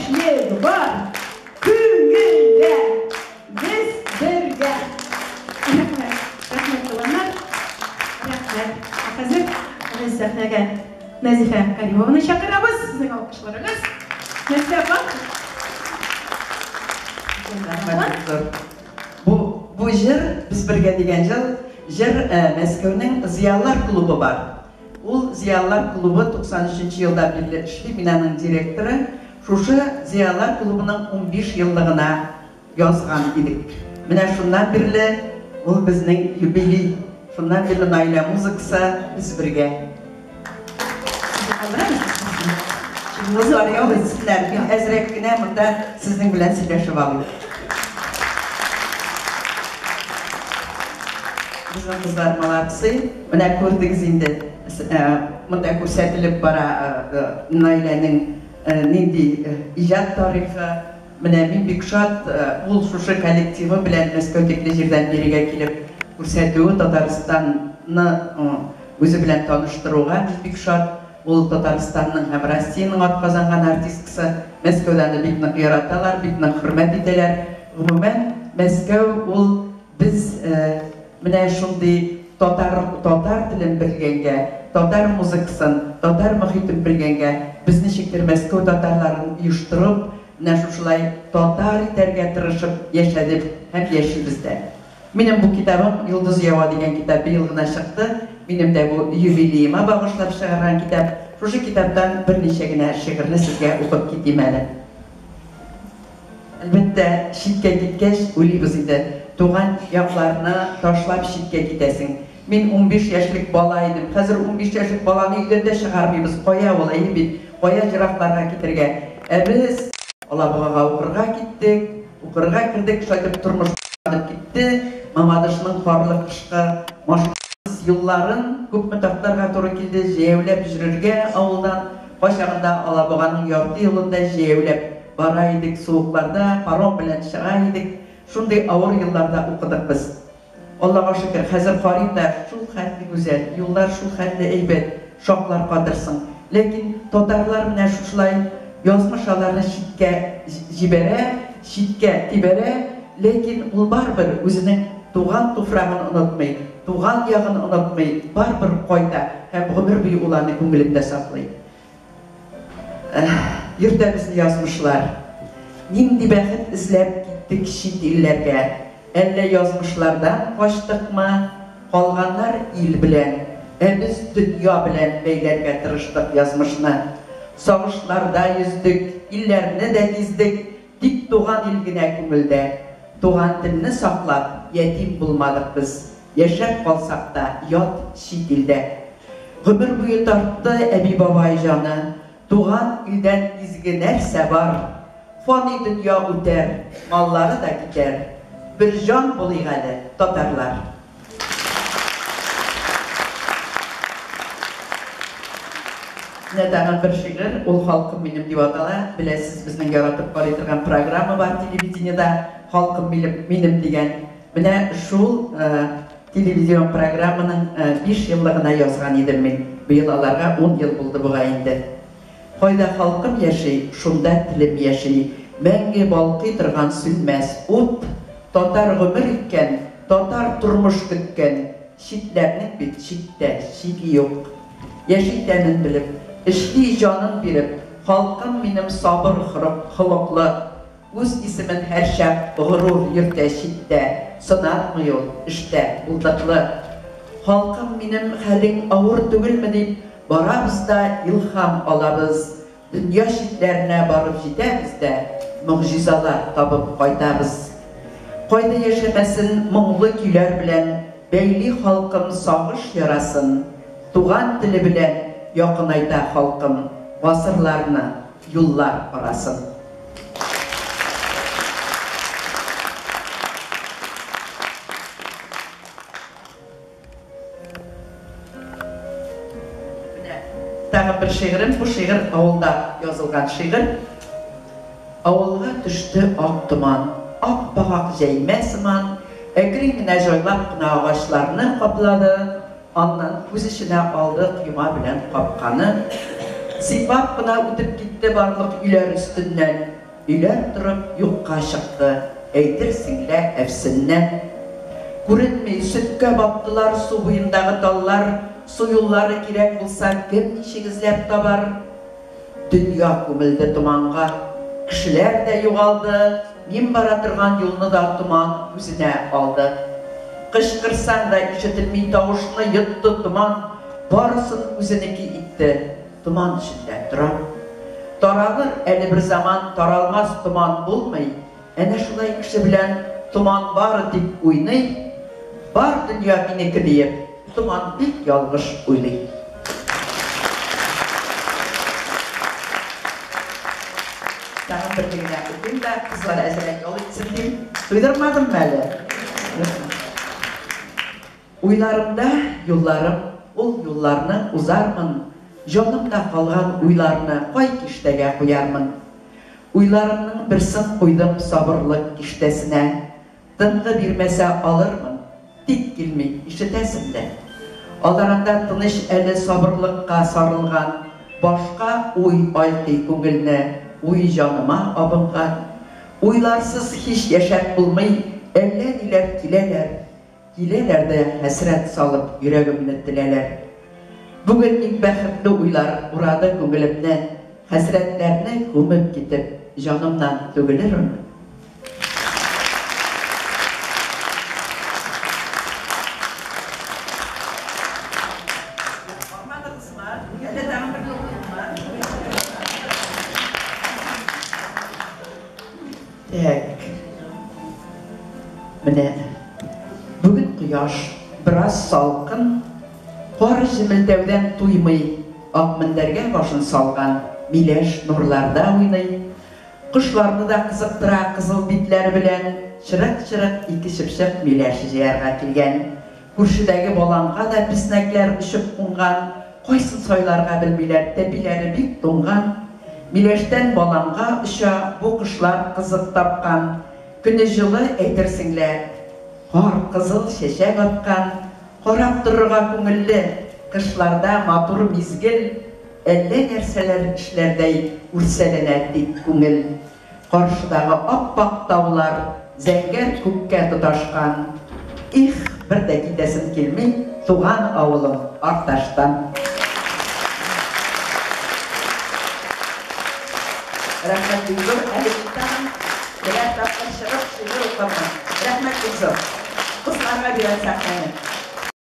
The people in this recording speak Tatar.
яшьлек бар. Күңелдә без бергә. Рәхмәт кыланар. Рәхмәт. Хәзер без сәхнәгә Назифа Каримованы чакырабыз. Сезнең алкышларыгыз. Назифа. Bu jir biz birga degan jir Мәскәүнең Зиялылар клубы бар. Ул Зиялылар клубы 93 елда birleşti. Бинаның директоры. Шушы Зиялылар клубының 15 еллыгына язган идек. Менә шуннан бирле ул безнең юбилей. Шуннан бирле Наилә музыкасы без бергә. Кызлар ябызсызлар. Мин әзрәк кенә монда сезнең белән сөйләшеп алыйм. Bizning qizlar молодцы. Менә күрдегез инде. Монда күрсәтелеп бара Наиләнең нинди иҗат тарихы. Менә мин бик шат ул шушы коллективы белән Мәскәү тикле җирдән бирегә килеп күрсәтүе, Татарстанны үзе белән таныштыруга бик шат. Ул Татарстанның һәм Россиянең атказанган артисткасы. Мәскәүдән бик нык яраталар, бик нык хөрмәт итәләр. Гомумән Мәскәү ул без менә шундый татар телен белгәнгә, татар музыкасын, татар мөхитен белгәнгә, без ничектер Мәскәү татарларын оештырып, менә шушылай татар итәргә тырышып яшәдек һәм яшибез дә. Минем бу китабым Йолдыз ява дигән китап быел гына чыкты. Минем дә бу юбилеема багышлап чыгарган китап. Шушы китаптан берничә генә шигырьне сезгә укып китим әле. Әлбәттә, читкә киткәч уйлыйбыз инде. Туган якларны ташлап читкә китәсең. Мин 15 яшьлек бала идем. Хәзер 15 яшьлек баланы өйдән чыгармыйбыз. Кая ул әйе бит? Кая җыракларга китергә? Без Алабугага укырга киттек. Укырга кирдек, шайтып тормыш китте. Мамадышның карлы кышкы машинасыз юлларын күпме тактарга туры килде. Җәяүләп йөрергә авылдан. Кайчагында Алабуганың ярты юлында җәяүләп бара идек, суыкларда паром белән чыга идек. Шундый авыр елларда укыдык біз. Аллаға шөкер, хәзер карыйм да шул хәтле гүзәл, юллар шул хәтле әйбәт, шаклар кадырсың. Ләкин татарлар менә шушылай язмышаларны читкә җибәрә, читкә тибәрә, ләкин ул барбер үзенең туган туфрагын онытмый, туган ягын онытмый, барбер кайта һәм гомер буе уларны күңелендә саклый. Йөртә безне язмышлар. Нинди бәхет эзләп киттек чит илләргә. Әллә язмышлардан качтыкмы? Калганнар ил белән, без дөнья белән бәйләргә тырыштык язмышны. Сагышларда йөздек, илләрне дә тиздек, тик туган ил генә күңелдә. Туган телне саклап, ятим булмадык без. Яшәп калсак та ят чит илдә. Гомер буе тартты әби бабай җаны. Туган илдән изге нәрсә бар? Фани дөнья үтәр, маллары да китәр. Bir җан булыйк әле, татарлар. Нәдәгән бер шигырь, ул халкым минем дип атала. Беләсез, безнең яратып карый торган программа бар телевидениедә, халкым минем дигән. Менә шул телевизион программаның 5 еллыгына язган идем мин. Быел аларга 10 ел булды буга инде. Кайда халкым яши, шунда телем яши. Мәңге балкый торган сүнмәс ут. Татар гомер иткән, татар тормыш көткән. Читләрнең бит читтә, чиги юк. Яши тәнен белеп, эшли җанын биреп, халкым минем сабыр хылыклы. Үз исемен һәр чак горур йөртә читтә. Сынатмый ул эштә булдыклы. Халкым минем хәлең авыр түгелме дип, барабыз да илһам алабыз. Дөнья читләренә барып җитәбез дә, мөгъҗизалар табып кайтабыз. Кайда яшәмәсен моңлы көйләр белән, бәйли халкым сагыш ярасын. Туган теле белән якынайта халкым гасырларны, юллар арасын. Тагын бер шигырем, бу шигырь авылда язылган шигырь. Авылга төште ак томан, ап-ак җәймә сыман, әкрен генә җайлап кына агачларны каплады, аннан күз эченә алды койма белән капканы. Сыйпап кына үтеп китте барлык өйләр өстеннән, үйләр тұрып юққа шықты, әйтерсіңлә әфсінне. Күрінмей сүтке баптылар су буйындағы таллар, су юллары керек болса кем нишегізләп табар. Дүния көмілді тұманға, кішілер де юғалды, мен бара тұрған юлны да тұман өзіне алды. Қышқырсаң да ишетілмей тауышны йытты тұман, барысын өзінекі итті, тұман ішінде тұрам. Таралыр әлі бір заман таралмас тұман болмай, әне шулай кіші білән тұман бары деп ойнай, бар дүния менекі дейіп, тұман бек ялғыш ойлай. Тағын бір дегіне өткен да қызлар әзірек ол етсін дейм, тойдырмадым мәлі. Ойларымда юлларым, ол юлларны ұзармын, жонымда қалған ойларны қой кештеге қоярмын. Ойларымның бірсін қойдым сабырлық кештесіне, тыңғы бермесе алырмын, тек келмей ишетесімді. Аларында тыныш әлі сабырлыққа сарылған, башқа ой айқи көңіліне, ой жаныма абынған. Ойларсыз хиш яшап болмай, әлі нелер келелер, келелерді әсірет салып жүрегімні тілелер. Бүгін ең бәхітлі ойлар ұрады көңілімнен, әсіретлеріне көміп кетіп, жанымнан төгілерім. Міне, бүгін құяш біраз салқын, қор жімілдеуден туймай, ақ башын салған, милеш нұрларда ойнай. Құшларны да қызықтыра қызыл битлер білен, шырық-шырық икі шыпшық милеші жерға келген. Күршідегі боланға да піснәклер үшіп қонған, қойсын сойларға білмелер тәпилері бик тоңған. Милештен боланға үша бұ құшлар қызық тапқан, күні жылы әйтерсіңлер, қор қызыл шешек атқан, қорап тұрырға көңілі, қышларда матур мезгіл, әлі нәрселер ішлердей үрселен әддік көңіл. Қаршыдағы аппақ таулар зәңгер көкке тұташқан, их, бір де кетесін келмей, туған ауылым арташтан. Рахмет Гүлзор, әліптен бірәр тапқан шығып сөйлер оқырмын. Рахмет Гүлзор, құсларға берен сақнайын.